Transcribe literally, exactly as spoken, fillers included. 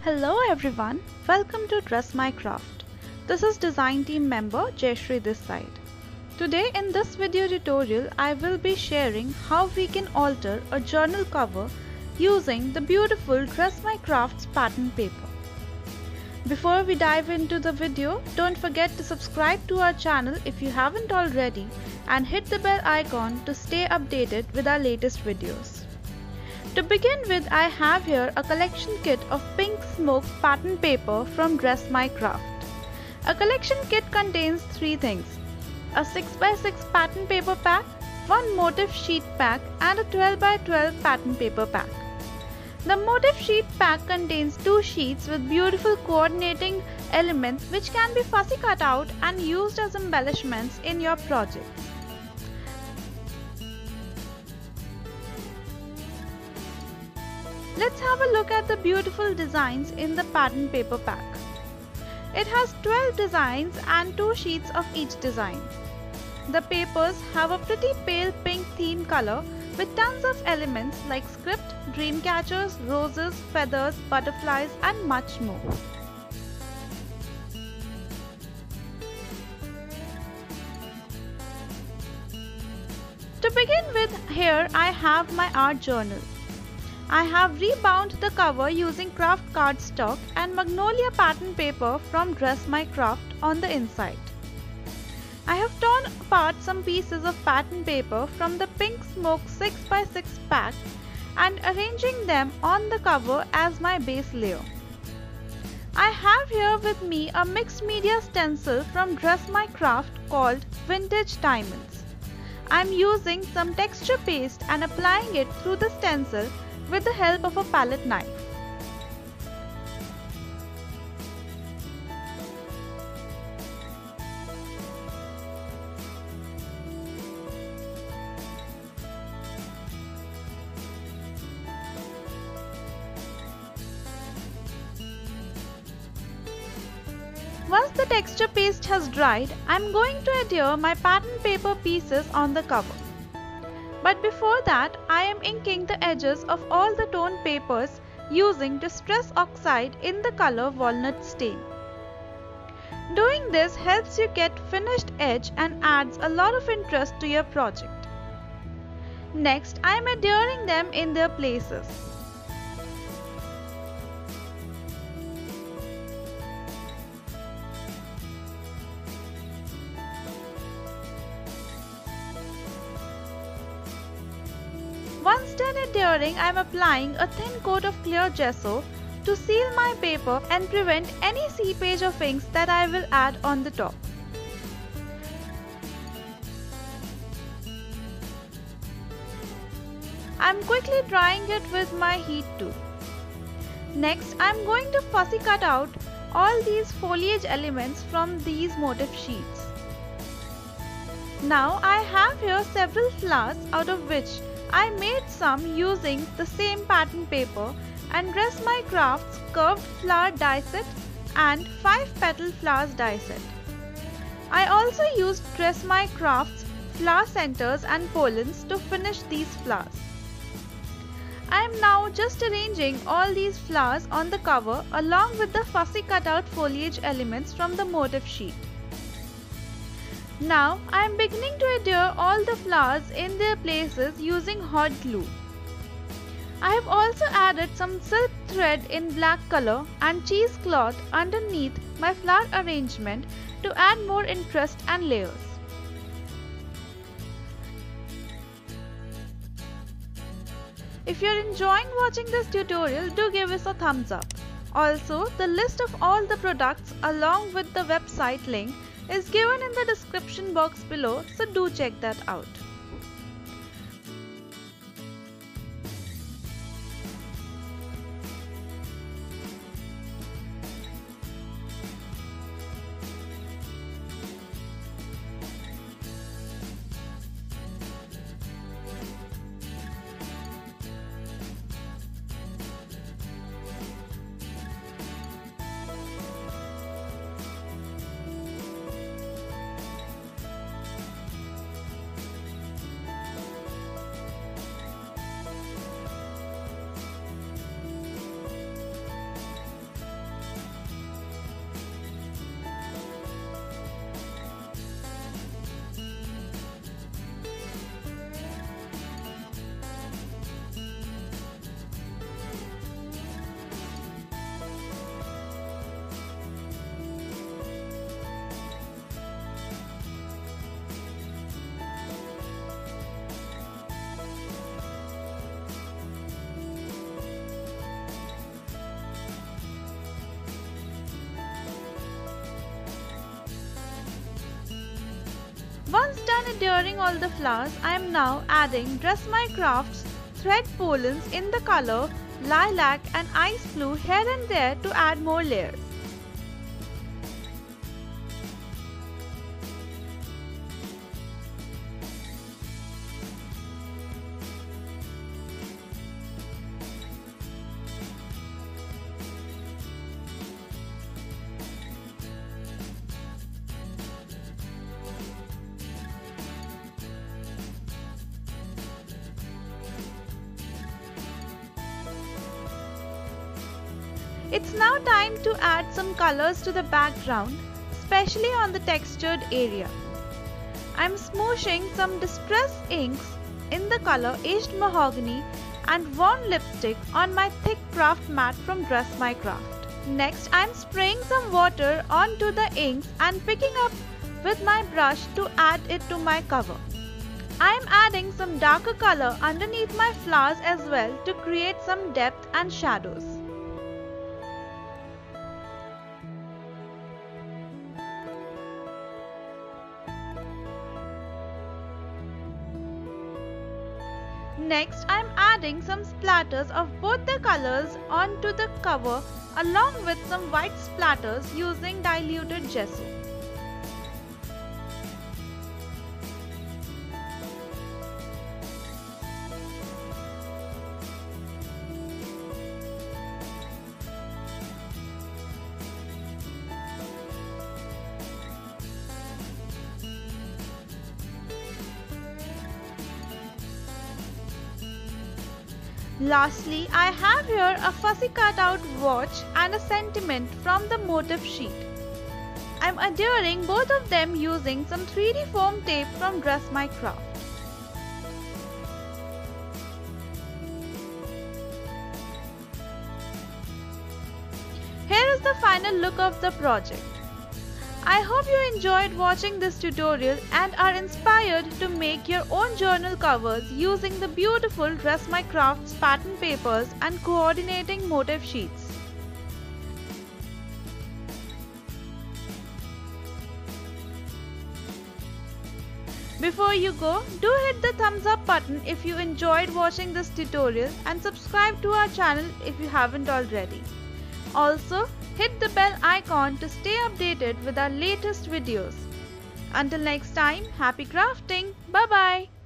Hello everyone, welcome to Dress My Craft. This is design team member Jayashree this side. Today in this video tutorial I will be sharing how we can alter a journal cover using the beautiful Dress My Crafts pattern paper. Before we dive into the video, don't forget to subscribe to our channel if you haven't already and hit the bell icon to stay updated with our latest videos. To begin with, I have here a collection kit of pink smoke pattern paper from Dress My Craft. A collection kit contains three things: a six by six pattern paper pack, one motif sheet pack and a twelve by twelve pattern paper pack. The motif sheet pack contains two sheets with beautiful coordinating elements which can be fussy cut out and used as embellishments in your projects. Let's have a look at the beautiful designs in the pattern paper pack. It has twelve designs and two sheets of each design. The papers have a pretty pale pink theme color with tons of elements like script, dream catchers, roses, feathers, butterflies and much more. To begin with, here I have my art journal. I have rebound the cover using craft cardstock and magnolia pattern paper from Dress My Craft on the inside. I have torn apart some pieces of pattern paper from the pink smoke six by six pack and arranging them on the cover as my base layer. I have here with me a mixed media stencil from Dress My Craft called Vintage Diamonds. I am using some texture paste and applying it through the stencil with the help of a palette knife. Once the texture paste has dried, I am going to adhere my pattern paper pieces on the cover. But before that, I am inking the edges of all the toned papers using Distress Oxide in the color Walnut Stain. Doing this helps you get finished edge and adds a lot of interest to your project. Next, I am adhering them in their places. Once done adhering, I am applying a thin coat of clear gesso to seal my paper and prevent any seepage of inks that I will add on the top. I am quickly drying it with my heat tool. Next, I am going to fussy cut out all these foliage elements from these motif sheets. Now I have here several flowers, out of which I made some using the same pattern paper and Dress My Crafts curved flower die set and five petal flowers die set. I also used Dress My Crafts flower centers and pollens to finish these flowers. I am now just arranging all these flowers on the cover along with the fussy cut out foliage elements from the motif sheet. Now I am beginning to adhere all the flowers in their places using hot glue. I have also added some silk thread in black color and cheesecloth underneath my flower arrangement to add more interest and layers. If you are enjoying watching this tutorial, do give us a thumbs up. Also, the list of all the products along with the website link is given in the description box below, so do check that out. and adhering all the flowers, I am now adding Dress My Crafts thread pollens in the color lilac and ice blue here and there to add more layers. It's now time to add some colors to the background, especially on the textured area. I'm smooshing some distress inks in the color Aged Mahogany and Worn Lipstick on my thick craft mat from Dress My Craft. Next, I'm spraying some water onto the inks and picking up with my brush to add it to my cover. I'm adding some darker color underneath my flowers as well to create some depth and shadows. Next, I am adding some splatters of both the colors onto the cover along with some white splatters using diluted gesso. Lastly, I have here a fussy cutout watch and a sentiment from the motif sheet. I am adhering both of them using some three D foam tape from Dress My Craft. Here is the final look of the project. I hope you enjoyed watching this tutorial and are inspired to make your own journal covers using the beautiful Dress My Crafts pattern papers and coordinating motif sheets. Before you go, do hit the thumbs up button if you enjoyed watching this tutorial and subscribe to our channel if you haven't already. Also, hit the bell icon to stay updated with our latest videos. Until next time, happy crafting! Bye bye!